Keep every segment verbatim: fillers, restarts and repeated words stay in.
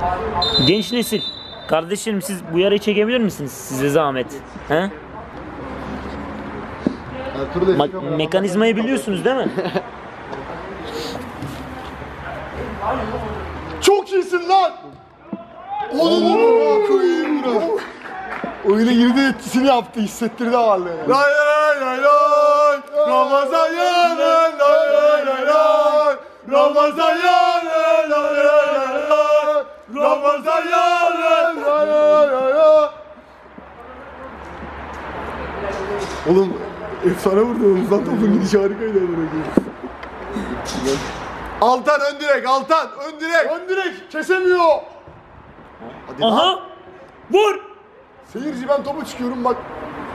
Genç nesil. Kardeşlerim siz bu yarayı çekebilir misiniz? Size zahmet. He? Ma- mekanizmayı biliyorsunuz değil mi? Çok iyisin lan! Oğlum koyayım bura. Oyuna girdi etkisini yaptı, hissettirdi varlığı. Lay lay lay lay, Ramazan yanı, lay lay lay lay, Ramazan yanı, lay lay lay lay, Ramazan yanı, lay lay lay lay. Oğlum efsane vurdunuz lan, topun gidişi harikaydı. Altan ön direk, Altan ön direk. Ön direk kesemiyor. Hadi Aha! lan. Vur! Seyirci ben topu çıkıyorum bak.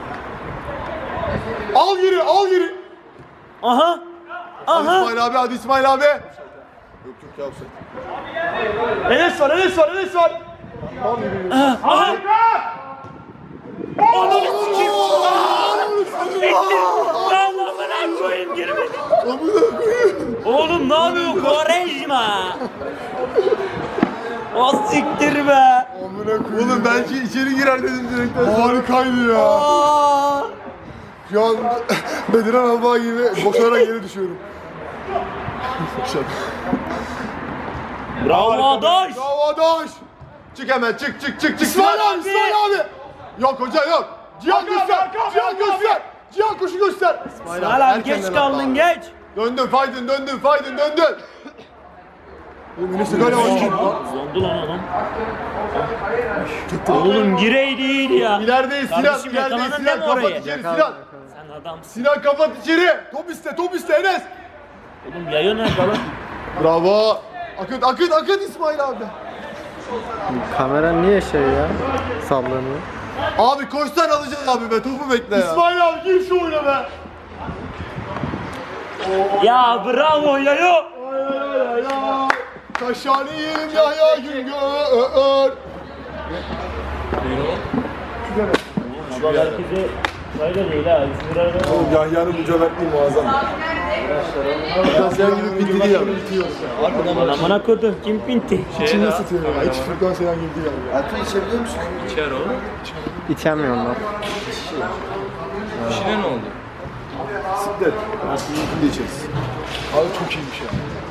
Al geri, al geri. Aha! Hadi Aha! İsmail abi, hadi İsmail abi. Yok yok ya offside. Enes var, Enes var, Enes var. Al geri. Aha! Ananı sikeyim! Allah'ına koyayım girmedi. Amına koyayım. Oğlum ne yapıyorsun Quaresma? O siktir be. Amına koyayım. Oğlum belki içeri girer dedim direkten. Harikaydı ya. Aa! Şu an Bediran Alba gibi boşarak geri düşüyorum. Bravo Adaş. Bravo Adaş. Çık hemen, çık çık çık çık. İsmail abi, İsmail abi. Yok hoca yok. Cihan göster, Cihan göster. Cihan koşu göster. İsmail abi geç kaldın geç. Döndün Faydın, döndün Faydın, döndün. Oğlum Enes'i böyle oynuyor. Zondu lan adam. Oğlum gireydi iyiydi ya. İlerideyiz Sinan, Kardeşim ilerideyiz yakaladın Sinan, değil mi orayı? kapat içeri Sinan. Sen adamsın. Sinan kapat içeri. Top iste, top iste Enes. Oğlum yayo nerede lan? Bravo. Akıt, akıt, akıt İsmail abi. Kamera niye şey ya? Sallanıyor. Abi koşsan alacağız abi be, topu bekle ya. İsmail abi gir şu oyuna be. Ya bravo yayo. Ay ay ay ay. Kaşani yiyelim Yahya Güngör. Baba herkese fayda değil ha. İzmir'e Oğlum Yahya'nın bu cömertliği muazzam. Ben sen gidip bitti diye yaptım. Amına koydum kim pinti? İçini ısıtıyor ya. Hiç Furkan Seyhan gibi değil abi. Erkan içebiliyor musun? İçer o. İçemiyorlar. İçine ne oldu? Siklet. Şimdi de içeriz. Abi çok iyiymiş ya.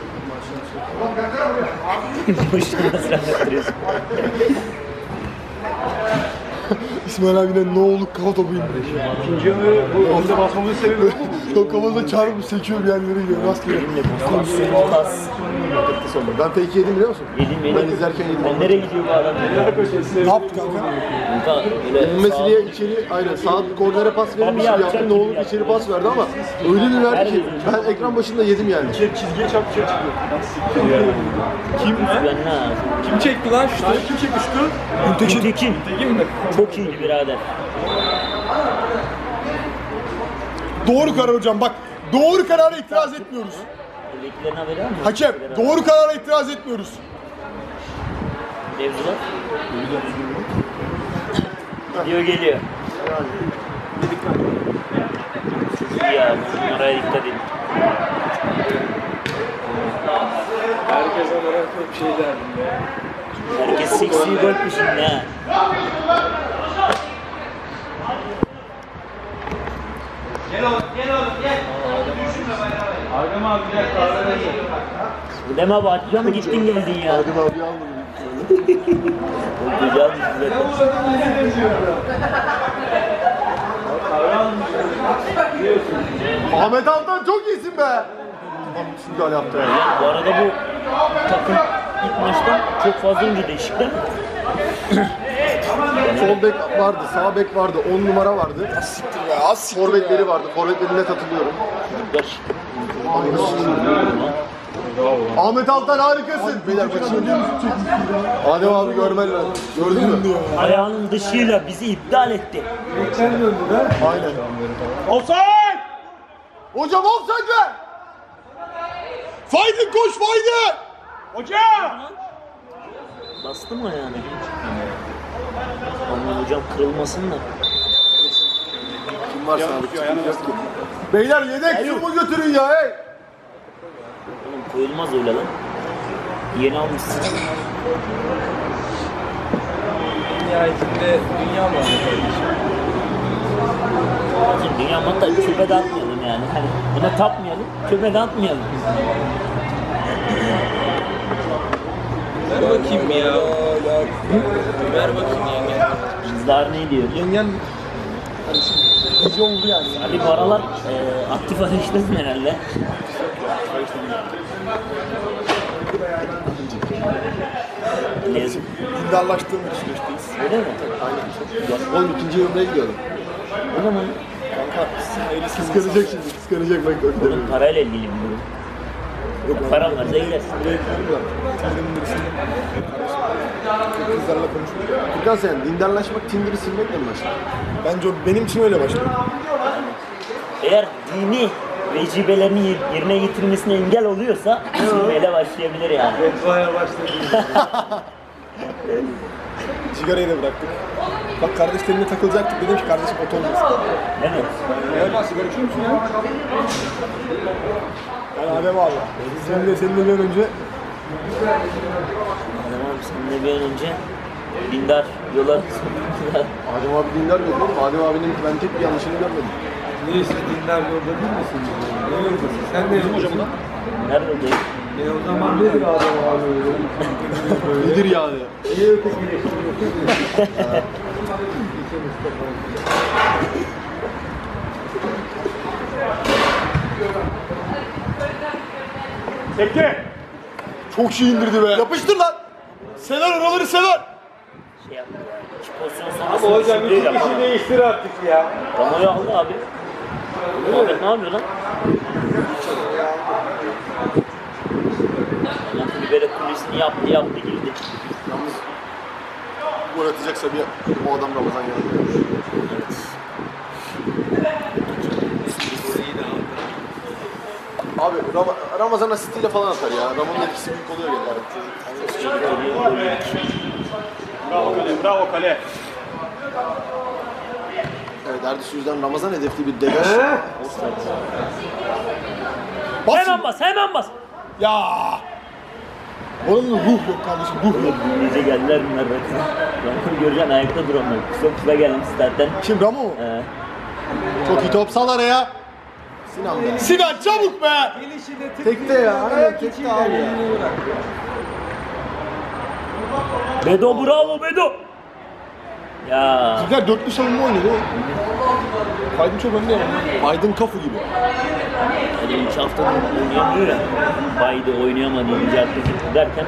Boşuna sıra ettiriyorsun. İsmail abine ne olur kafa topu indir. İkinci ömrü bu orada basmamızın sebebi bu. Top kafasına çarpıp sekiyor bir yerlere gidiyor. Rastgele. Elimle pozisyonu kas. Ben fake yedim biliyor musun? Yedim yedim. Ben izlerken yedim. Ben nereye gidiyor bu adam? Ne yaptı kanka? Kanka öyle Ümmesi diye içeri, aynen sağ kornere pas verilmiş gibi yaptım. Ne olur içeri pas verdi ama öyle bir verdi ki ben ekran başında yedim yani. Çizgiye çarpışa çıkıyor. Kim? ben ne? Kim çekti lan şutu? Kim çekti şutu? Tekin. Tekin. Tekin mi? Çok iyiydi birader. Doğru karar hocam bak. Doğru karara itiraz etmiyoruz. Eleklerin haberi var mı? Hakem doğru karara itiraz etmiyoruz. Mevzular. Geliyor geliyor. İyi ya bunlara dikkat edin. Herkes onlara bir şey derdim ya. Herkes seksi gol peşinde ha. Gel oğlum, gel oğlum, gel. Adem abi gel kahve ver. Deme abi atıyor mu gittin geldin ya. Adem abi almadı. Güzel bir Ahmet Altan çok iyisin be. Tamam şimdi gol yaptı ya. Bu arada bu takım ilk maçta çok fazla önce değişik değil mi? Sol bek vardı, sağ bek vardı, on numara vardı. Siktir be az siktir Forvetleri vardı, forvetlerine katılıyorum. Çocuklar. Ahmet Altan harikasın. Beyler bakın. Adem abi görmen lazım. Gördün mü? Ayağının dışıyla bizi iptal etti. Aynen. Offside! Hocam offside ver. Faydın koş Faydın. Hocam! Bastı mı ayağını? Aman hocam kırılmasın da. Kim varsa abi. Beyler yedek sumu götürün ya hey. Oğlum koyulmaz öyle lan. Yeni almışsın. nihayetinde dünya malı kardeşim. Şimdi dünya malı da çöpe de atmayalım yani. Hani buna tapmayalım, çöpe de atmayalım. Ver bakayım ya. Ver bakayım yenge. Kızlar ne diyor? Yengen iyice oldu yani. Ali bu aralar e, aktif arayıştasın herhalde. Ne yazık. Dindarlaştığım bir süreçteyiz. Öyle mi? Aynen. on ikinci yılına gidiyorum. O zaman Kanka kıskanacak şimdi. Kıskanacak bak. bunun parayla ilgili bir durum. Yok param varsa gidersin. Kızlarla konuşuyor. Furkan sen dindarlaşmak Tinder'ı silmekle mi başlar? Bence o benim için öyle başlıyor. Eğer dini vecibelerini yerine getirmesine engel oluyorsa silmeyle başlayabilir yani. Beddua başladı. Sigarayı da bıraktık. Bak kardeşlerimle takılacaktık. Dedim ki kardeşim ot olmasın. Değil mi? Ya sigara içiyor musun ya? Yani Adem abi. Sen de seninle bir an önce Adem abi seninle bir an önce dindar yola Adem abi dindar yok oğlum. Adem abinin ben tek bir yanlışını görmedim. Niye siz dinler yolda değil misin? Ne yoldasın? Sen de yoldasın. nerede olayım? E o zaman nedir Adem abi? Nedir yani? Niye ötekileştiriyorsun? Tekke! Çok şey indirdi be. Yapıştır lan. Sever oraları sever. Şey yaptı ya. İki pozisyon Ama sonrasında hocam şimdi iki yaptı. kişi değiştir artık ya. Ramo'yu aldı abi. Muhammed ne yapıyor lan? Adam libero kulesini yaptı yaptı girdi. Yalnız gol atacaksa bir o adam Ramazan yanında. Abi Ram Ramazan asistiyle falan atar ya. Ramon'un etkisi büyük oluyor genelde. Bravo kale, bravo kale. Evet Erdiş yüzden Ramazan hedefli bir degaj. Hemen bas hemen bas. Ya. Onun ruh yok kardeşim, ruh yok. Gece geldiler bunlar bak. Ben göreceksin ayakta duramıyor. Kısa kısa gelmiş zaten. Kim Ramo mu? Ee, Çok iyi top sal araya. Sinan be. Sinan çabuk be. Tekte ya. Aynen tekte abi ya. Bedo bravo Bedo. Ya Bizler dörtlü savunma oynuyordu. Kaydın çok önde yani. Aydın Kafu gibi. hadi üç haftadır oynayamıyor ya. Baydı oynayamadı iyice atletik derken.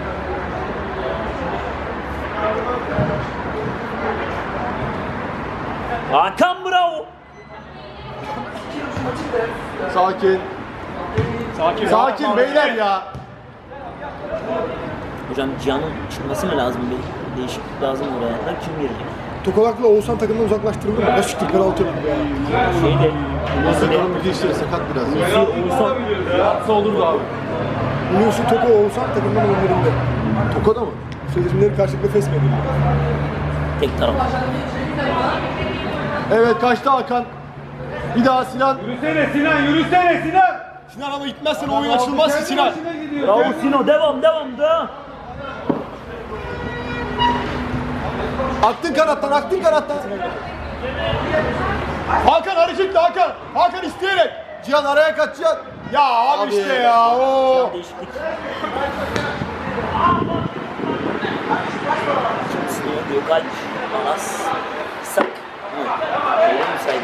Hakan bravo. Sakin. Sakin. Sakin beyler ya. Hocam Cihan'ın çıkması mı lazım? Bir değişiklik lazım oraya. Da kim girecek? Tokolak'la Oğuzhan takımdan uzaklaştırıldı mı? Kaç çıktı penaltı yok ya. Şeyde Sakatın bir işleri sakat biraz. Lucy Oğuzhan Yapsa olurdu abi. Biliyorsun Toko Oğuzhan takımdan önlerinde. Toko'da mı? Sözleşmeleri karşılıklı fesmedildi. tek taraf. Evet kaçtı Hakan. Bir daha Sinan. Yürüsene Sinan, yürüsene Sinan. Sinan ama itmezsen o oyun açılmaz ki Sinan. Bravo Sino devam devam devam. Aktın kanattan, aktın kanattan. Hakan hareketli Hakan. Hakan isteyerek. Cihan araya kaç Cihan. Ya abi, Abi. işte ya. Oo. Değişiklik. Şimdi yok Alp. Anas. Sak. Öyle mi sayın?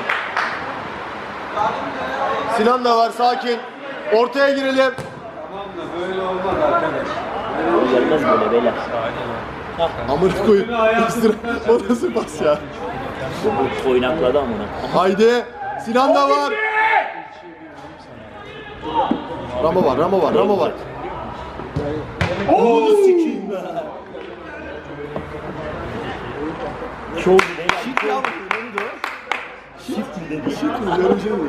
Sinan da var sakin. Ortaya girelim. Tamam da böyle olmaz arkadaş. Gelmez böyle beyler. Amına koyun. Ekstra. O nasıl pas ya? Bu oynakladı amına. Haydi. Sinan da var. Ramo var, Ramo var, Ramo var. Oğlum sikeyim be. Çoğu beyler. Şit ya. Shift mi dedi? Şit mi? Yarımcı mı?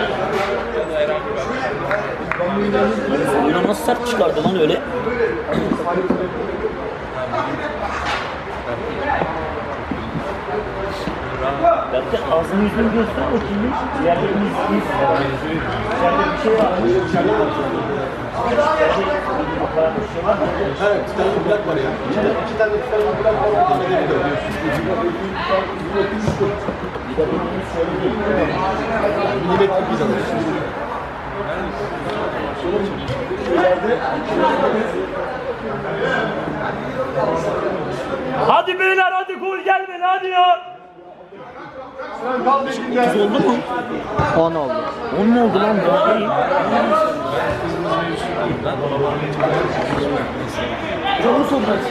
Oyuna nasıl sert çıkardı lan öyle? Zaten ağzını yüzünü göster bakayım. İleride bir iz, iz. İçeride bir şey var. İçeride bakıyorum. Evet, titanyum plak var ya. İki, iki tane titanyum plak var, ondan edebiliyor. Milimetrik biz alıyoruz. Hadi beyler hadi gol gelmedi hadi ya. Sen kal peşinde. Oldu mu? on oldu. on mu oldu lan daha iyi. Canı soracaksın.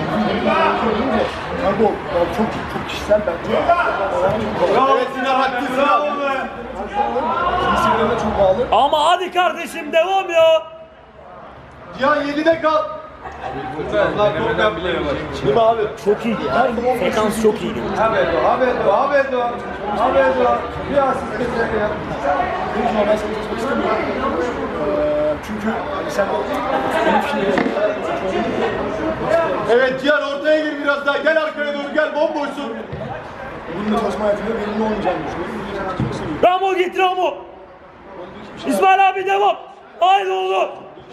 Kanka o çok çok kişisel bence. Evet Sinan hakkı Sinan. Kimselerine çok bağlı. Ama hadi kardeşim devam ya. Cihan yedide kal. Denemeden bile var. Değil mi abi? Çok iyi. Her sekans çok iyiydi. Habedo, habedo, habedo. Habedo. Bir asist getirdi ya. Benim normal seni tutmak istemiyorum. Ee, çünkü hani sen benim şimdi... Evet Cihan ortaya gir biraz daha. Gel arkaya doğru gel. Bomboşsun. Bununla çalışma hayatında verimli olmayacağını düşünüyorum. Çok seviyorum. Ramo git Ramo. İsmail abi devam. Haydi oğlum.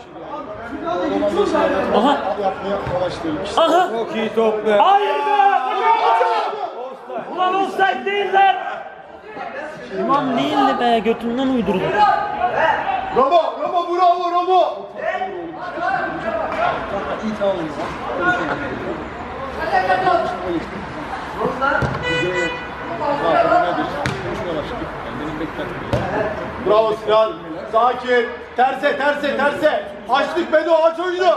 Aha. Yapmaya amaçlıyım. Aha. Çok iyi top be. Hayır be. Ulan offside değiller. Ulan değildi be götünden uydurdu. Ramo, Ramo bravo Ramo. İyi tamamıyız. Bravo Sinan. Sakin. Terse, terse, terse. Açtık Bedo, aç oyunu.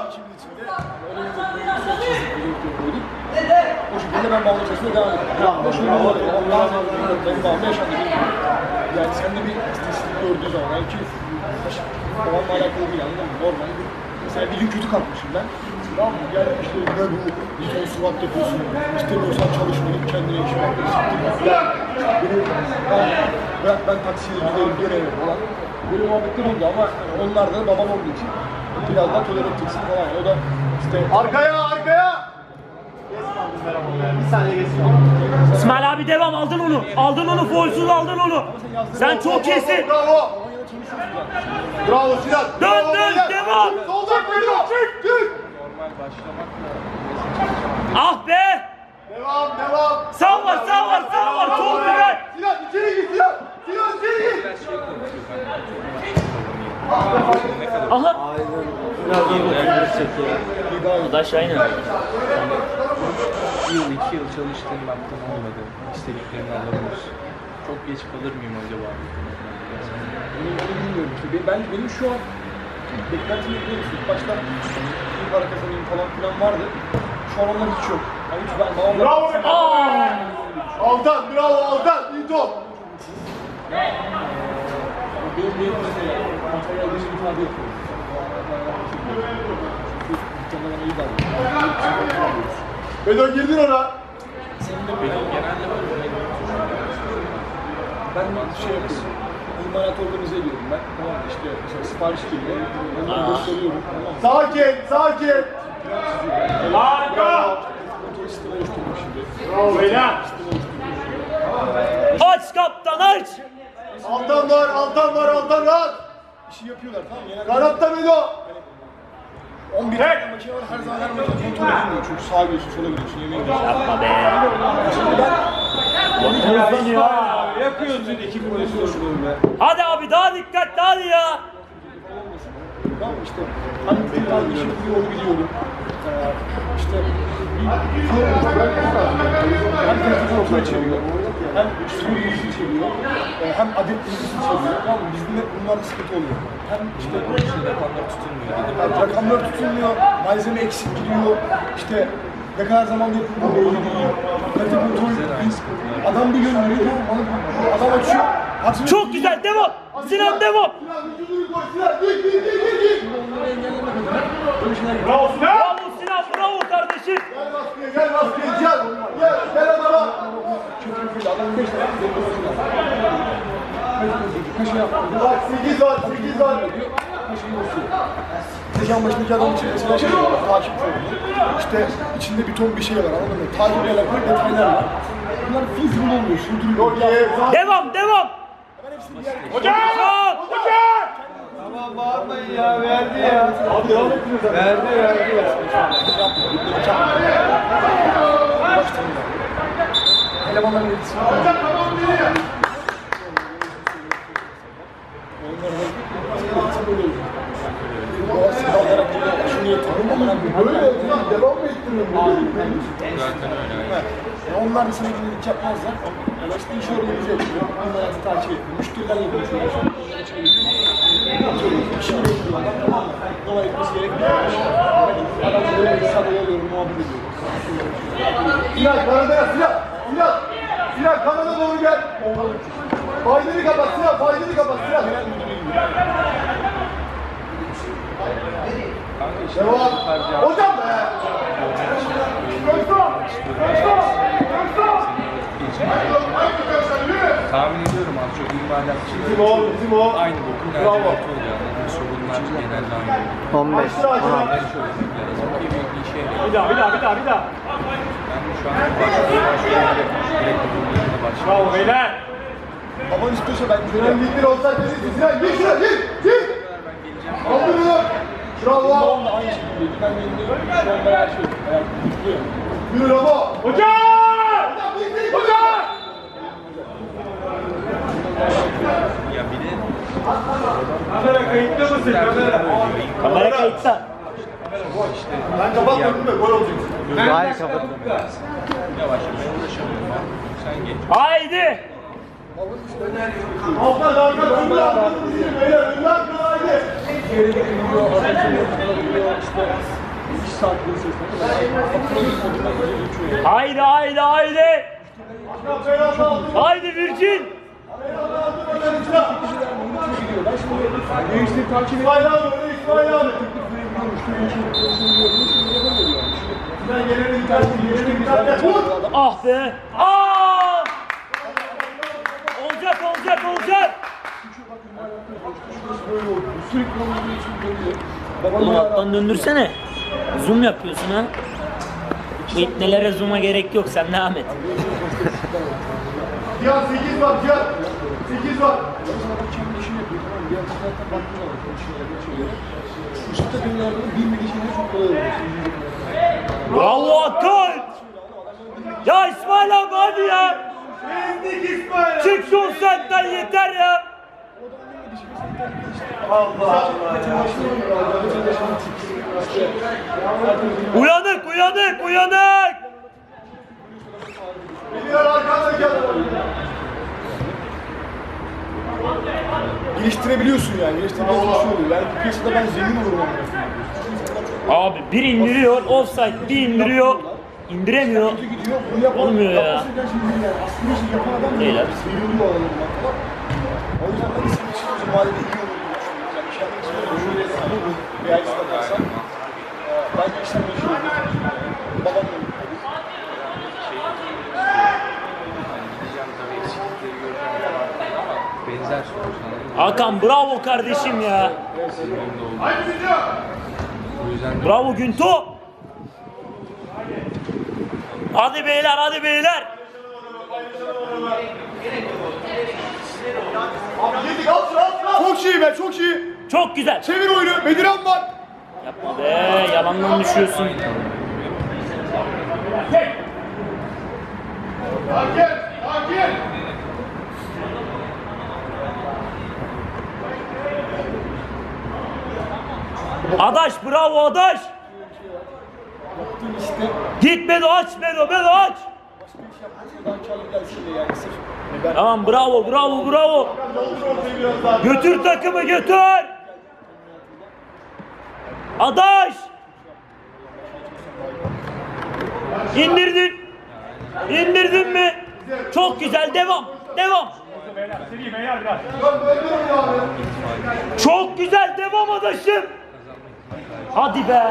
O şekilde ben bağlı çalışmaya devam ettim. Ama şöyle olmadı. Ondan sonra benim bağımda yaşandı. Yani sen de bir istatistik gördüğü zaman yani ki babamla alakalı değil anladın mı? Normal. Mesela bir gün kötü kalkmışım ben. Tamam mı? Gel işte ne bu? Bir ton surat yapıyorsun. İstemiyorsan çalışmayı kendine iş bak. Gel. Benim, ben, bırak ben taksiye giderim görevim falan. Böyle muhabbetler oldu ama onlar da babam olduğu için biraz daha tolere edeceksin falan. O da işte Arkaya, arkaya. Bir saniye geçsin. İsmail abi devam aldın onu. Aldın onu foulsuz aldın onu. Sen çok iyisin. Bravo. Bravo Sinan. Dön, Bravo, dön, beyler. devam. Soldan Bedo. Çık, çık. Ah be. Devam, devam. Sağ var sağ var sağ var. Çok güzel. Sinan içeri git Sinan. Sinan içeri git. Aha. O da aşağı iner. Bir yıl, iki yıl çalıştığım baktım olmadı. İstediklerini alamıyoruz. Çok geç kalır mıyım acaba? Bunu bilmiyorum işte. Ben, benim şu an beklentim yok değil. İlk başta iyi para kazanayım falan filan vardı. Şu an onlar hiç yok. Yani hiç ben babamla... Bravo. Aa. Altan, bravo Altan. İyi top. Benim benim mesela Antalya'da bir ifade yapıyorum. Dükkanda bana iyi davranıyor. Bedo girdin ona. Ben şey yapıyorum. İmalat organize ediyorum ben. Tamam mı? İşte mesela sipariş geliyor. Onları gösteriyorum. Tamam mı? Sakin, sakin. Harika. Kontrol sistemi oluşturdum şimdi. Bravo beyler. Aç kaptan aç. Altan var, Altan var, Altan rahat. İşi yapıyorlar tamam mı? Yani Kanatta Bedo. on bir tane makine var. Her zaman her makine kontrol edilmiyor. Çünkü sağa gidiyorsun, sola gidiyorsun, yemeğe gidiyorsun. Yapma be. Şimdi ben Hızlanıyor ha. Yapıyorsun iki pozisyonu be. Hadi abi daha dikkatli hadi ya. tamam mı? İşte hangi bir tane işi yapıyor onu biliyorum. Ee, işte bir soru oluşturmak lazım. Hem televizyon okuma içeriyor, hem soru bilgisi içeriyor, e, hem adet bilgisi içeriyor. Tamam mı? Bizde hep bunlarda sıkıntı oluyor. Hem işte Rakamlar tutulmuyor dedim. yani rakamlar tutulmuyor, malzeme eksik gidiyor, işte ne kadar zamanda yapıldığı belli değil. Kalite kontrol biz adam bir gönderiyor, adam açıyor. Haksız Çok güzel devam. Sinan devam. Sinan vücudunu koy Sinan. Git, git, git, git, git. onları engellemek adına böyle şeyler yapıyor. Bravo Sinan. Bravo Sinan bravo kardeşim. Gel baskıya, gel baskıya. Cihan. Gel, gel adama. Çok keyifli. Adamın beş tane dönmesi lazım. Kaşı yaptı. Bak sekiz var, sekiz var. Kaşıyı basıyor. Tezgahın başındaki adam için mesela şey var, takip programı. İşte içinde bir ton bir şey var anladın mı? Takiple alakalı detaylar var. Bunlar feasible olmuyor, sürdürülüyor. Çok iyi. Devam devam. Ben hepsini bir yere Hocam! Hocam! Tamam bağırmayın ya, verdi ya. Abi devam ettiniz zaten. Verdi, verdi ya. Elemanların etkisi var. Hocam tamam değil ya. Böyle hocam devam mı ettiriyorsun? Zaten öyle. Onlar da sana günlük yapmazlar. Ama işte işi organize ediyor. Onlar hayatı takip ediyor. Müşterilerle konuşuyor. İşini bekliyorlar. Dolayı etmesi gerekmiyor. Adam böyle bir sabah oluyor, muhabbet ediyor. Sinan Kanada'ya Sinan. Sinan. Sinan Kanada doğru gel. Faydını kapat Sinan. Faydını kapat Sinan. Devam. Hocam be. Göster. Göster. Göster. Tahmin ediyorum az çok imalatçı. Bizim o, bizim o. Aynı bokun Bravo. lacivert oluyor. Yani sorunlar genelde aynı. on beş. Ona ne söylemek lazım ki bir, bir şey. Bir daha, bir daha, bir daha, bir daha. Ben şu an başlıyorum. Direkt bununla başlıyorum. Bravo beyler. Baban istiyorsa ben Sinan giderim. gittin olsak kesin. Sinan git Sinan git. Git. Ben geleceğim. Aldın onu. Bravo. Babam da aynı şekildeydi. Ben de yanındayım. Şu anda her şey. Hayatım mutluyor. Yürü Ramo. Hocam! Hocam git hocam. Ya bir de Kamera kayıtta mısın? Kamera. Kamera kayıtta. Ben kapatmadım da gol olacak. Hayır kapattım. yavaş yavaş uğraşamıyorum. Sen geç. Haydi! Alttan arka türlü alttan bizim beyler. Ünlem haydi. Yere dikiliyor, aracı yolculabiliyor, işte iş saatleri sesleri. Kapıda bir moduna geçiyor. Haydi, haydi, haydi! Hakan Beyaz'ı aldı. Haydi Virgin! Beyaz'ı aldı. Beyaz'ı Sinan. Gidiyor. Ben şimdi gençleri takip ediyorum. İsmail abi. öyle İsmail abi. Müşteri işini konuşuyorum. Şimdi yapamıyorum. Sinan gelene gidersin. Gelene gidersin. Vur. Ah be! Aa! Olacak, olacak, olacak! Böyle oldu. Sürekli onun için dönüyor. Oğlum Babam alttan döndürsene. Zoom yapıyorsun ha. Bu ipnelere zoom'a gerek yok, sen devam et. Cihan sekiz var Cihan. sekiz var. kendi işini yapıyor. Tamam. Diğer taraftan baktığın zaman konuşuyorlar, geçiyorlar. Uçakta dünyada bilmediği şeyler çok kolay oluyor. Bravo Hakan! Ya İsmail abi hadi ya! Ezdik İsmail. Çık şu senden yeter ya! Allah Allah. Uyanık, uyanık, uyanık! Bilgiler arkandaki adam. Geliştirebiliyorsun yani. Geliştirebiliyorsun. Şey oluyor. Yani bu piyasada ben zengin olurum. Abi bir indiriyor, offside bir indiriyor, indiremiyor. Kötü gidiyor. Bunu yapan, Olmuyor ya. yapması gerçekten iyi yani. Aslında işi yapan adam Değil değil. abi. Seviyorluyor alanından falan. O yüzden ben de senin için uzun vadede iyi olur diye düşünüyorum. Yani kendi için şöyle bu veya istersem bence işten bir şey olur. Babam da olur. Gideceğim tabii eksiklikleri göreceğim ama benzer sonuçlar. Hakan bravo kardeşim ya. O yüzden Bravo Günto. Hadi beyler, hadi beyler. Yedik al şunu al şunu. Çok iyi be çok iyi. Çok güzel. Çevir oyunu. Bediran var. Yapma be, yalandan düşüyorsun. Hakem. Hakem. Adaş bravo Adaş. Yaptığın işte Git Bedo aç Bedo, Bedo aç. başka bir şey yapmak daha karlı gelsin diye yani sırf. Yani ben Tamam bravo, bravo, bravo. Yoldur ortaya biraz daha. Götür takımı götür. Adaş. İndirdin. İndirdin mi? Çok güzel, devam, devam. Dön döndür oyunu abi. Çok güzel, devam Adaşım. Hadi be.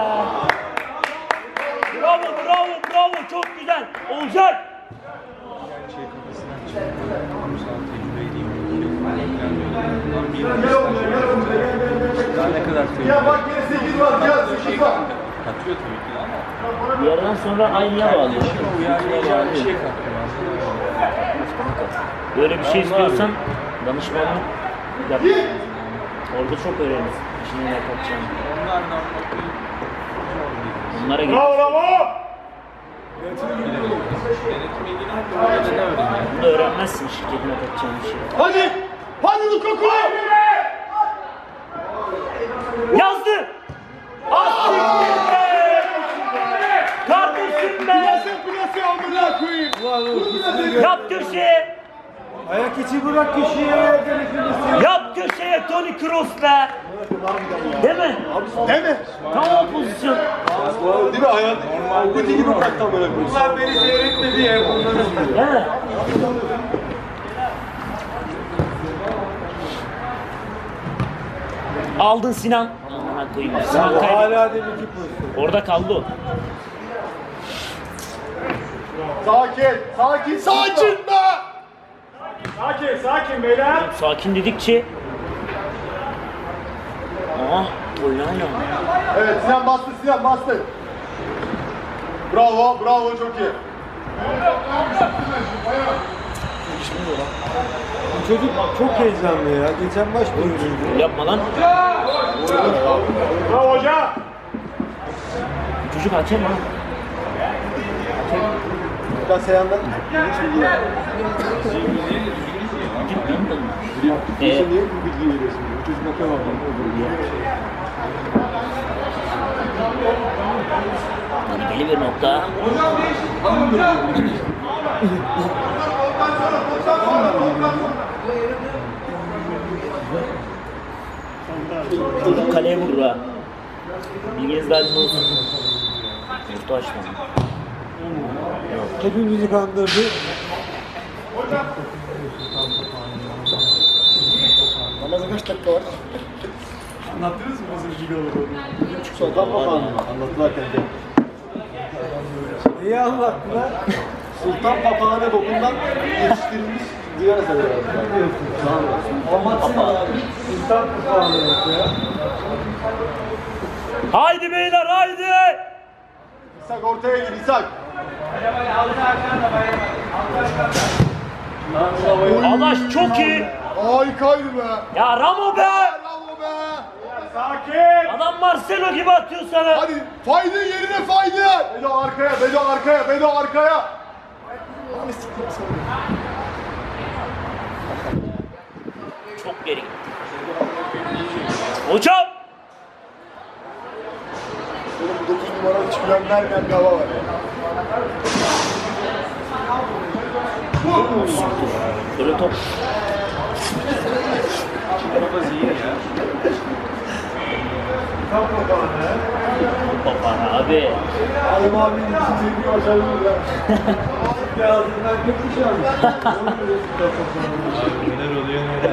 Bravo, bravo, bravo. Çok güzel. Olacak. şey kafasından çıkıyor. Kumsal tecrübeliyim. Bundan bir Gel oğlum gel gel oğlum gel gel gel gel. daha ne kadar Ya tecrübeli bak yine sekiz var. Cihan sekiz var. katıyor tabii ki de ama Bir yerden sonra aynıya bağlıyor. uyarlayacağın bir şey katıyor aslında. Böyle bir şey istiyorsan danışmanlık yap. Orada çok öğreniriz. İşini ne yapacağını. Onlar ne yapmak Onlara git. Bravo bravo. Yönetime ilgili orada ne öğreniyor? Bunu da öğrenmezsin şirketin yapacağın bir şey. Hadi. Hadi Lukaku. Yazdı. Asiktir be. Kardeşim be. Plase plase amına koyayım. Yap köşeye. Ayak içi bırak köşeye. Yap köşeye Toni Kroos be. Değil mi? Değil mi? Tam o pozisyon. Değil mi ayak? Kötü gibi bıraktı böyle. Bunlar beni seyretmedi ya. Değil mi? Aldın Sinan. Aman koyayım. Sinan kaybetti. Hala demek ki pozisyon. Orada kaldı o. Sakin. Sakin. Sakin be. Sakin, sakin beyler. Sakin dedikçe. Aha, oynayalım. Evet Sinan bastı Sinan bastı. Bravo bravo çok iyi. Bu çocuk çok heyecanlı ya. Geçen maç da Yapma lan. Bravo hoca. Çocuk hakem ha. Biraz yandan hiç bilgi yok. Ee, Niye bu bilgiyi veriyorsun? Bu çocuk bakıyor Tehlikeli bir nokta. Çocuk kaleye vurur ha. Bilginiz dahil olsun. Orta açma. Hepimizi kandırdı. Namazın kaç dakika var? Anlattınız mı nasıl bir şey olduğunu? Bir buçuk saat papağanı mı? Anlattılar kendi. Neyi anlattılar? Sultan papağanı bokundan yetiştirilmiş duyar eserler. Ne diyorsun? Tamam. Sultan papağanı bok ya. Haydi beyler haydi. İshak ortaya gir İshak. Adaş çok iyi. Harikaydı be. Ya Ramo be. Bravo be. Sakin. Adam Marcelo gibi atıyor sana. Hadi fayda yerine fayda. Bedo arkaya, Bedo arkaya, Bedo arkaya. Çok geri gitti. Hocam. Oğlum bu dokuz numara hiç güven vermeyen bir hava var ya. Böyle top. Tam papağanı. Papağanı abi. Alem abinin için sevdiği başarılı ya. Ya ağzından kötü şey almış. Neler oluyor neler.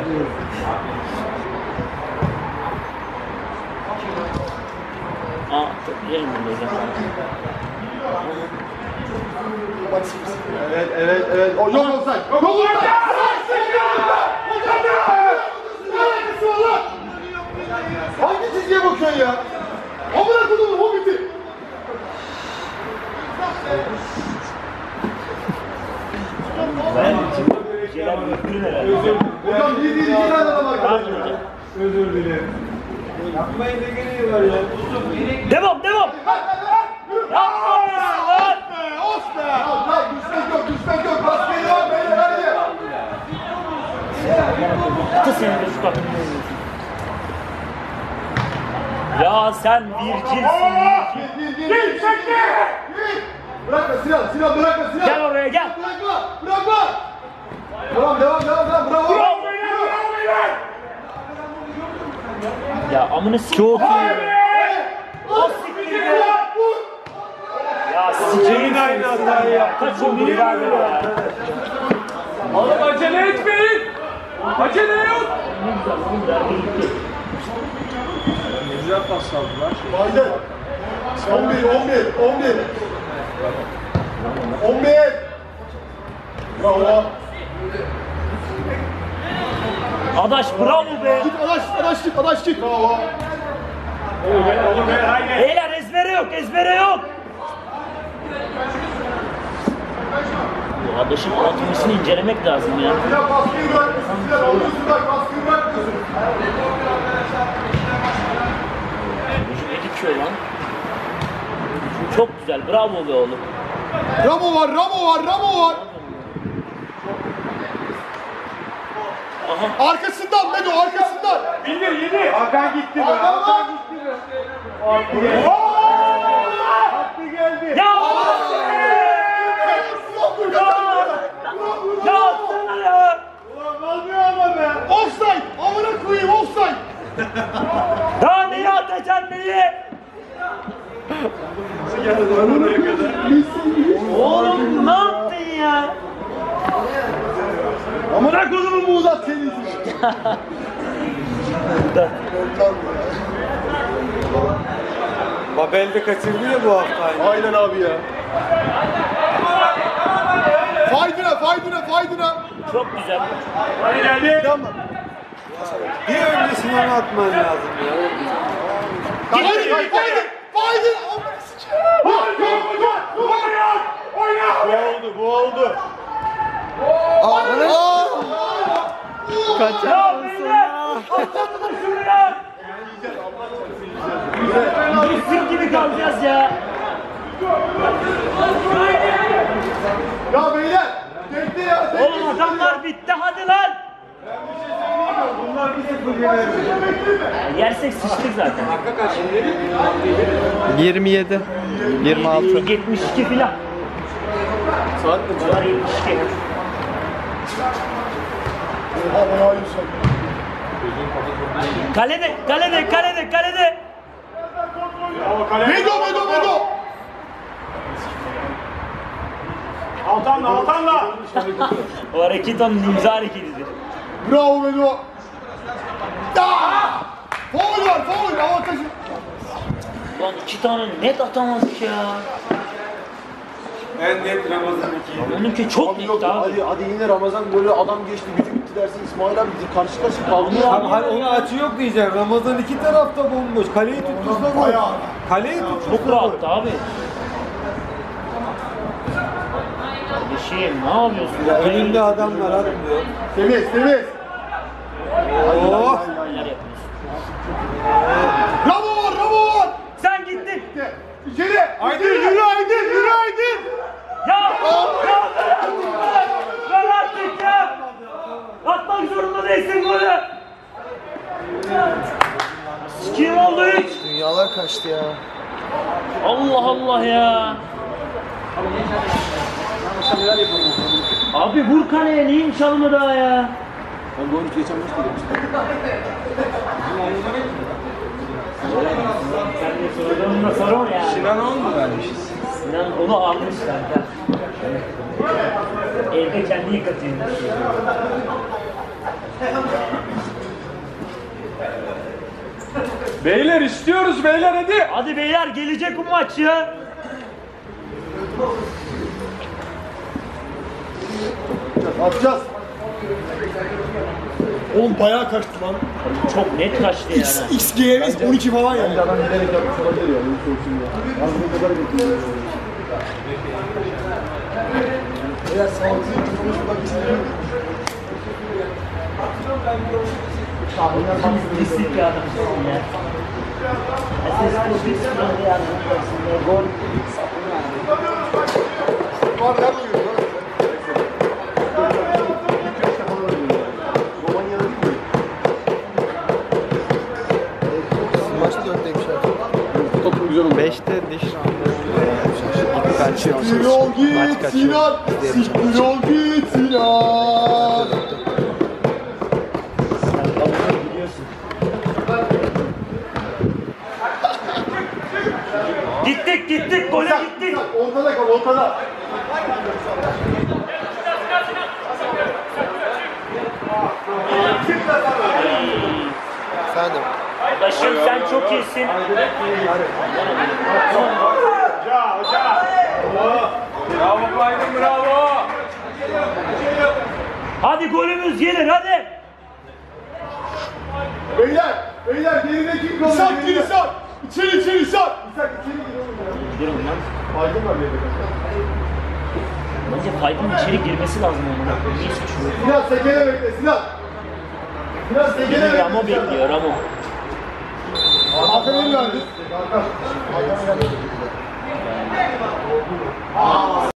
Aa, çok güzel mi hocam? Evet, evet, evet. O yok olsaydı. Yok olsaydı. Hangi çizgiye bakıyorsun ya? Amına koydum o bitti. Ben şeyler büyüktürüm herhalde. Hocam bir değil iki tane adam arkadaşlar. Özür dilerim. Yapmayın ne gereği var ya. Devam devam. Yapma lan. Of be! Ya düşmek yok, düşmek yok. Baskıyı devam beyler hadi. Atı senin de şu kapını oynuyorsun. Ya sen virgilsin. Gir, gir, gir. Gir, gir. Bırakma Sinan, Sinan bırakma Sinan. Gel oraya gel. Bırakma, bırakma. Devam, devam, devam, devam. Bravo. Bravo beyler, bravo beyler. Ya amına s***. Çok iyi. O siktir be. Ya sikeyim aynı hatayı yaptın. Kaç oldu ileride ya. Oğlum acele etmeyin. Acele yok. Ne güzel pas saldılar. Haydi. on bir, on bir, on bir. on bir. Bravo. Adaş bravo be. Git adaş, adaş git, adaş git. Bravo. Beyler ezbere yok, ezbere yok. Bu Adaş'ın anatomisini incelemek lazım ya. Sinan baskıyı bırakmıyorsun. Sinan alıyorsun bak, baskıyı bırakmıyorsun. geçiyor lan. Çok güzel. Bravo be oğlum. Ramo var, Ramo var, Ramo var. Aha. Arkasından Bedo, arkasından. Yedi yedi. Hakan gitti be. Hakan gitti be. Hakkı geldi. Hakkı geldi. Ya Allah! Ya atsana ya! Ulan kalmıyor ama be. Offside, amına koyayım offside. Daha neyi atacaksın neyi? Oğlum ne yaptın ya? Amına kodumun Muğdat serisi. Babel de kaçırdı ya bu hafta. Aynen abi ya. Faydına, faydına, faydına. Çok güzel. Hadi geldi. Tamam. Bir öncesini onu atman lazım ya. Faydın, faydın, faydın. Amına sıçayım. Oyna. Oyna. Bu oldu, bu oldu. Ya beyler! Atlatın şunu ya! Bizim gibi kalacağız ya. Ya beyler, tekte ya. tekte. Oğlum adamlar bitti hadi lan. Bunlar bir sıfır yener. Yersek sıçtık zaten. yirmi yedi. yirmi altı. yetmiş iki filan. Saat mi? Bunlar yetmiş iki. Oha bayağı yüksek. Kalede, kalede, kalede, kalede. Bedo, Bedo, Bedo. Altanla Altanla. O hareket onun imza hareketidir. Bravo Bedo. Ya! Faul var, faul. Avantajı. Lan iki tane net atamadık ya. En net Ramazan iki. Onunki çok net abi. Hadi, hadi yine Ramazan golü adam geçti gücü bitti dersin İsmail abi karşı karşı kaldı. Tamam, hani onu açı yok diyeceğim. Ramazan iki tarafta bomboş. Kaleyi tuttursa gol. Bayağı. Kaleyi tuttursa Çok gol. rahattı abi. Kardeşim ne yapıyorsun? Ya önünde adamlar atmıyor. Temiz, temiz. Oh. Neler yapıyorsun? Ramo var, Ramo var. Sen gittin. İçeri. Aydın, yürü Aydın, yürü Aydın. Ya! Ya! Ver artık ya! Atmak zorunda değilsin golü! Kim oldu üç? Dünyalar kaçtı ya. Allah Allah ya! Abi vur kaleye neyim çalma daha ya? Ben golü geçen maçta demiştim. Sen de sorduğunda sorun ya. Sinan on mu vermişiz? Sinan onu almış kanka. Evde kendi yıkatıyor. Beyler istiyoruz beyler hadi. Hadi beyler gelecek bu maç ya. Atacağız. Oğlum bayağı kaçtı lan. Çok net kaçtı yani. X G'miz on iki falan yani. Adam giderek yapmış olabilir ya. Öyle çok şimdi ya. Az bu kadar getiriyor. Eğer sağlıklı tutmuş da bir şey yok. Dislik bir adamsın ya. Esas bir sıkıntı bir adamsın ya. Gol. Var nerede uyuyor lan? Romanya'da değil mi? Maçta dörtteymiş abi. Topun güzel oldu. beşte diş randevu. Kaçıyor. Siktir ol Maç git kaçıyor. Sinan. Siktir ol git Sinan. Gittik gittik gole gittik. Ortada kal ortada. Efendim. Kardeşim sen çok iyisin. Hoca hoca. Bravo Aydın bravo. Hadi golümüz gelir hadi. Beyler, beyler geride kim kalıyor? İshak gir İshak. İçeri içeri İshak. İshak içeri gir oğlum. Durun lan. Aydın var geride. Bence Fayda'nın içeri girmesi lazım onun. Niye sıçıyor? Sinan Seken'e bekle Sinan. Sinan Seken'e bekle. Ramo bekliyor Ramo. Hakan el verdi.